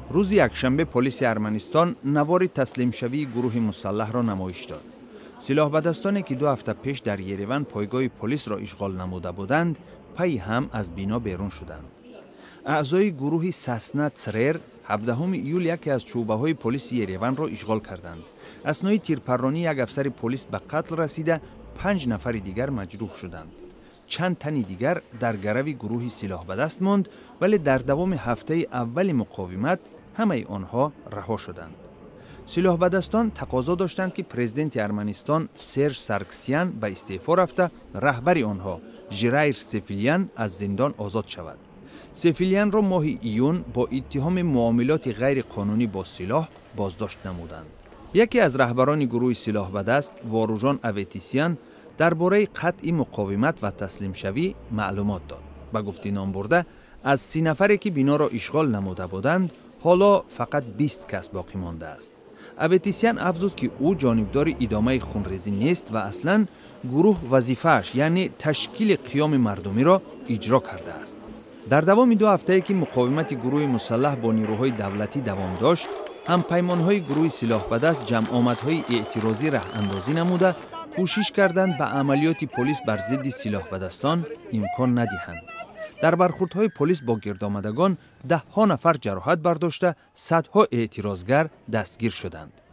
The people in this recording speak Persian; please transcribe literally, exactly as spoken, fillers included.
روز یکشنبه پلیس ارمنستان نوار تسلیم شوی گروه مسلح را نمایش داد. سلاح بدستانی که دو هفته پیش در یریون پایگاه پلیس را اشغال نموده بودند، پی هم از بینا بیرون شدند. اعضای گروه ساسنا تسرر هفدهم ایول یکی از چوبه‌های پلیس یریون را اشغال کردند. اثنای تیرپرانی یک افسر پلیس به قتل رسیده، پنج نفر دیگر مجروح شدند. چند تن دیگر در گرو گروه سلاح به دست ماند، ولی در دوام هفته اول مقاومت همه آنها رها شدند. سلاح به دستان تقاضا داشتند که پرزیدنت ارمنستان سرژ سارکسیان به استعفا رفته، رهبر آنها ژرایر سفیلیان از زندان آزاد شود. سفیلیان را ماه ایون با اتهام معاملات غیر قانونی با سلاح بازداشت نمودند. یکی از رهبران گروه سلاح به دست، واروژان اویتیسیان، درباره قطع مقاومت و تسلیم شوی معلومات داد. به گفته نام برده، از سی نفری که بینا را اشغال نموده بودند، حالا فقط بیست کس باقی مانده است. اویتیسیان افزود که او جانبدار ادامه خونریزی نیست و اصلاً گروه وظیفه‌اش یعنی تشکیل قیام مردمی را اجرا کرده است. در دوام دو هفته که مقاومت گروه مسلح با نیروهای دولتی دوام داشت، همپیمان‌های گروه سلاح به دست جمع آمدهای اعتراضی راه اندازی نموده، کوشش کردند به عملیات پلیس بر ضد سلاح به دستان امکان ندهند. در برخوردهای پلیس با گردآمدگان ده ها نفر جراحت برداشته، صدها اعتراضگر دستگیر شدند.